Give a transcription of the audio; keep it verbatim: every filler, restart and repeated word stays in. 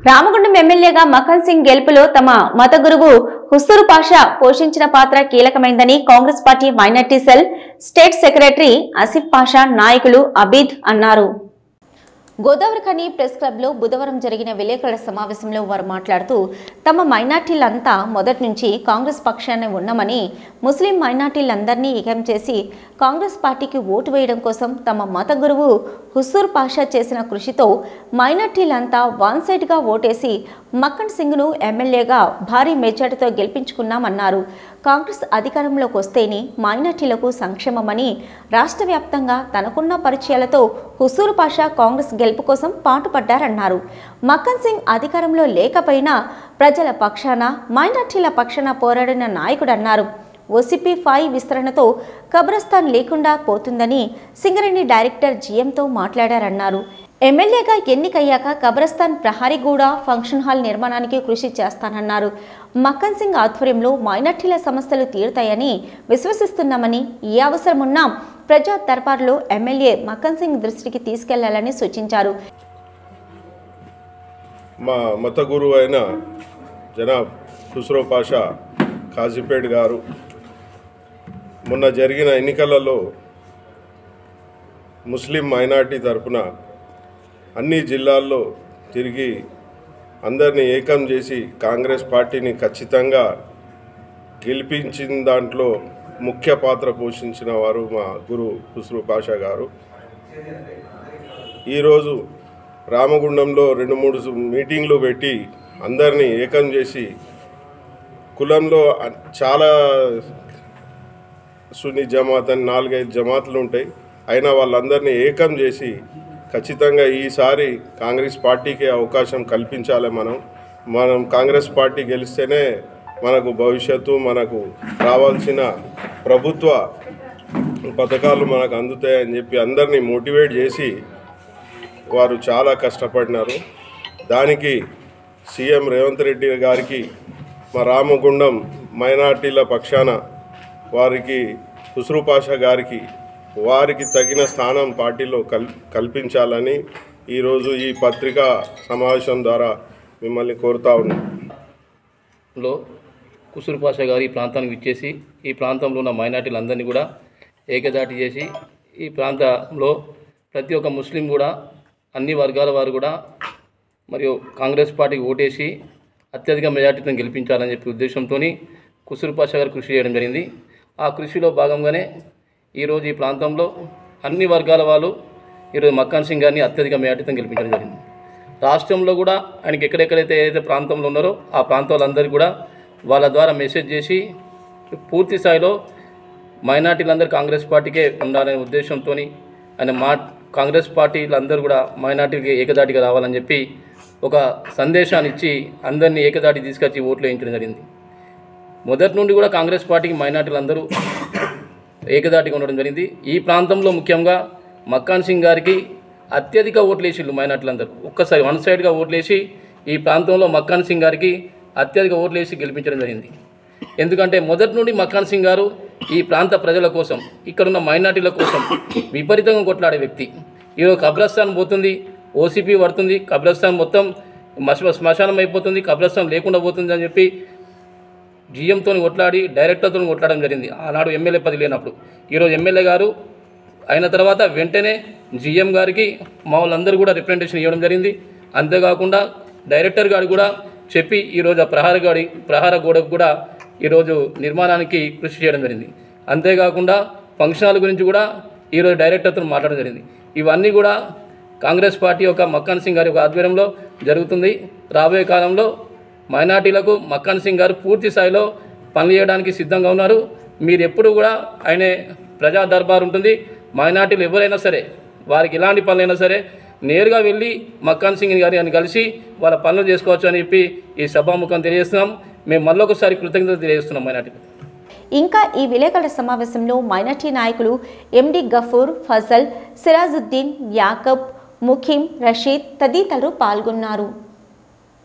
రామగుండం ఎమ్మెల్యేగా మఖన్ సింగ్ గెలుపులో తమ మత గురువు హుస్సూర్ పాషా పోషించిన పాత్ర కీలకమైందని Congress party minority cell state secretary Asif Pasha నాయకులు అబీద్ అన్నారు. గోదావరిఖని ప్రెస్ క్లబ్ లో బుధవారం జరిగిన విలేకరుల సమావేశంలో వారు మాట్లాడుతూ తమ మైనార్టీలంతా మొదటి నుంచి కాంగ్రెస్ పక్షాన్ని ఉన్నామని, ముస్లిం మైనార్టీలందరినీ ఏకం చేసి కాంగ్రెస్ పార్టీకి ఓటు వేయడం కోసం తమ మత గురువు హుస్సూర్ పాషా చేసిన కృషితో మైనార్టీలంతా వన్ సైడ్ గా ఓటేసి మక్కన్ సింగ్ ను ఎమ్మెల్యేగా భారీ మెజార్టీతో గెలిపించుకున్నామన్నారు. కాంగ్రెస్ అధికారంలోకి వస్తేనే మైనార్టీలకు సంక్షేమమని, రాష్ట్ర వ్యాప్తంగా తనకున్న పరిచయాలతో హుస్సూర్ పాషా కాంగ్రెస్ గెలుపు కోసం పాటుపడ్డారన్నారు. మక్కన్ సింగ్ అధికారంలో లేకపోయినా ప్రజల పక్షాన, మైనార్టీల పక్షాన పోరాడిన నాయకుడన్నారు. ఓసీపీ ఫైవ్ విస్తరణతో కబ్రస్థాన్ లేకుండా పోతుందని సింగరేణి డైరెక్టర్ జీఎంతో మాట్లాడారన్నారు. ఎమ్మెల్యేగా ఎన్నికయ్యాక కబ్రస్థాన్ ప్రహారీగూడ ఫంక్షన్ హాల్ నిర్మాణానికి కృషి చేస్తానన్నారు. మక్కన్ సింగ్ ఆధ్వర్యంలో మైనార్టీల సమస్యలు తీరుతాయని విశ్వసిస్తున్నామని, ఏ అవసరమున్నా ప్రజా దర్బార్లో ఎమ్మెల్యే మక్కన్ సింగ్ దృష్టికి తీసుకెళ్లాలని సూచించారు. మా మత గురువు అయిన జనాబ్ ఖుస్రో పాషా కాజీపేట్ గారు మొన్న జరిగిన ఎన్నికలలో ముస్లిం మైనార్టీ తరఫున అన్ని జిల్లాల్లో తిరిగి అందరినీ ఏకం చేసి కాంగ్రెస్ పార్టీని ఖచ్చితంగా గెలిపించిన దాంట్లో ముఖ్య పాత్ర పోషించిన వారు మా గురు ఖుస్రో పాషా గారు. ఈరోజు రామగుండంలో రెండు మూడు మీటింగ్లు పెట్టి అందరినీ ఏకం చేసి, కులంలో చాలా సున్నీ జమాత్ అని నాలుగైదు జమాతులు ఉంటాయి, అయినా వాళ్ళందరినీ ఏకం చేసి ఖచ్చితంగా ఈసారి కాంగ్రెస్ పార్టీకి అవకాశం కల్పించాలి. మనం మనం కాంగ్రెస్ పార్టీ గెలిస్తేనే మనకు భవిష్యత్తు, మనకు రావాల్సిన ప్రభుత్వ పథకాలు మనకు అందుతాయని చెప్పి అందరినీ మోటివేట్ చేసి వారు చాలా కష్టపడినారు. దానికి సీఎం రేవంత్ రెడ్డి గారికి, మా రామగుండం మైనార్టీల పక్షాన వారికి ఖుస్రో పాషా గారికి వారికి తగిన స్థానం పార్టీలో కల్ కల్పించాలని ఈరోజు ఈ పత్రికా సమావేశం ద్వారా మిమ్మల్ని కోరుతా ఉన్నాం. లో ఖుస్రో పాషా గారు ఈ ప్రాంతానికి విచ్చేసి ఈ ప్రాంతంలో ఉన్న మైనార్టీలందరినీ కూడా ఏకదాటి చేసి ఈ ప్రాంతంలో ప్రతి ఒక్క ముస్లిం కూడా అన్ని వర్గాల వారు కూడా మరియు కాంగ్రెస్ పార్టీకి ఓటేసి అత్యధిక మెజార్టీతో గెలిపించాలని చెప్పి ఉద్దేశంతో ఖుస్రో పాషా గారు కృషి చేయడం జరిగింది. ఆ కృషిలో భాగంగానే ఈరోజు ఈ ప్రాంతంలో అన్ని వర్గాల వాళ్ళు ఈరోజు మక్కన్ సింగ్ గారిని అత్యధిక మెజార్టీతో గెలిపించడం జరిగింది. రాష్ట్రంలో కూడా ఆయనకి ఎక్కడెక్కడైతే ఏదైతే ప్రాంతంలో ఉన్నారో ఆ ప్రాంతాలందరికీ కూడా వాళ్ళ ద్వారా మెసేజ్ చేసి పూర్తి స్థాయిలో మైనార్టీలందరూ కాంగ్రెస్ పార్టీకే ఉండాలనే ఉద్దేశంతో ఆయన మా కాంగ్రెస్ పార్టీలందరూ కూడా మైనార్టీకి ఏకదాటిగా రావాలని చెప్పి ఒక సందేశాన్ని ఇచ్చి అందరినీ ఏకదాటి తీసుకొచ్చి ఓట్లు వేయించడం జరిగింది. మొదటి నుండి కూడా కాంగ్రెస్ పార్టీకి మైనార్టీలందరూ ఏకదాటిగా ఉండడం జరిగింది. ఈ ప్రాంతంలో ముఖ్యంగా మక్కన్ సింగ్ గారికి అత్యధిక ఓట్లు వేసిళ్ళు మైనార్టీలందరూ ఒక్కసారి వన్ సైడ్గా ఓట్లేసి ఈ ప్రాంతంలో మక్కన్ సింగ్ గారికి అత్యధిక ఓట్లు వేసి గెలిపించడం జరిగింది. ఎందుకంటే మొదటి నుండి మక్కన్ సింగ్ గారు ఈ ప్రాంత ప్రజల కోసం, ఇక్కడున్న మైనార్టీల కోసం విపరీతంగా కొట్లాడే వ్యక్తి. ఈరోజు కబ్రస్థాన్ పోతుంది, ఓసీపీ పడుతుంది, కబ్రస్థాన్ మొత్తం శ్మశానం అయిపోతుంది, కబ్రస్థాన్ లేకుండా పోతుంది అని చెప్పి జీఎంతో కొట్లాడి డైరెక్టర్తో కొట్లాడడం జరిగింది ఆనాడు ఎమ్మెల్యే పది లేనప్పుడు. ఈరోజు ఎమ్మెల్యే గారు అయిన తర్వాత వెంటనే జీఎం గారికి మా వాళ్ళందరూ కూడా రిప్రజెంటేషన్ ఇవ్వడం జరిగింది. అంతేకాకుండా డైరెక్టర్ గారు కూడా చెప్పి ఈరోజు ఆ ప్రహార గాడి ప్రహార గోడకు కూడా ఈరోజు నిర్మాణానికి కృషి చేయడం జరిగింది. అంతేకాకుండా ఫంక్షన్ హాల్ గురించి కూడా ఈరోజు డైరెక్టర్తో మాట్లాడడం జరిగింది. ఇవన్నీ కూడా కాంగ్రెస్ పార్టీ యొక్క మక్కన్ సింగ్ గారి యొక్క ఆధ్వర్యంలో జరుగుతుంది. రాబోయే కాలంలో మైనార్టీలకు మక్కన్ సింగ్ గారు పూర్తి స్థాయిలో పనులు చేయడానికి సిద్ధంగా ఉన్నారు. మీరు ఎప్పుడు కూడా ఆయన ప్రజా దర్బార్ ఉంటుంది, మైనార్టీలు ఎవరైనా సరే వారికి ఎలాంటి పనులైనా సరే నేరుగా వెళ్ళి మక్కన్ సింగ్ గారిని కలిసి వాళ్ళ పనులు చేసుకోవచ్చు అని చెప్పి ఈ సభాముఖం తెలియజేస్తున్నాం. మేము మళ్ళొకసారి కృతజ్ఞతలు తెలియజేస్తున్నాం మైనార్టీ. ఇంకా ఈ విలేకరుల సమావేశంలో మైనార్టీ నాయకులు ఎండి గఫూర్, ఫజల్, సిరాజుద్దీన్, యాకబ్, ముఖీం, రషీద్ తదితరులు పాల్గొన్నారు.